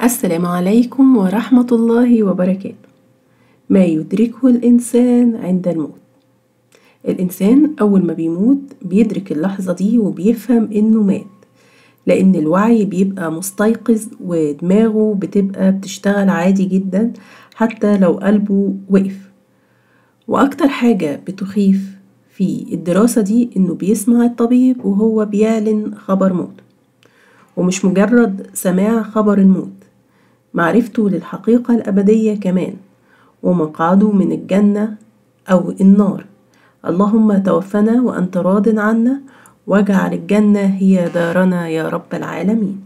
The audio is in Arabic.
السلام عليكم ورحمة الله وبركاته. ما يدركه الإنسان عند الموت. الإنسان أول ما بيموت بيدرك اللحظة دي وبيفهم إنه مات، لأن الوعي بيبقى مستيقظ ودماغه بتبقى بتشتغل عادي جدا حتى لو قلبه وقف. وأكتر حاجة بتخيف في الدراسة دي إنه بيسمع الطبيب وهو بيعلن خبر موت، ومش مجرد سماع خبر الموت، معرفته للحقيقة الأبدية كمان، ومقعده من الجنة أو النار. اللهم توفنا وأنت راض عنا، واجعل الجنة هي دارنا يا رب العالمين.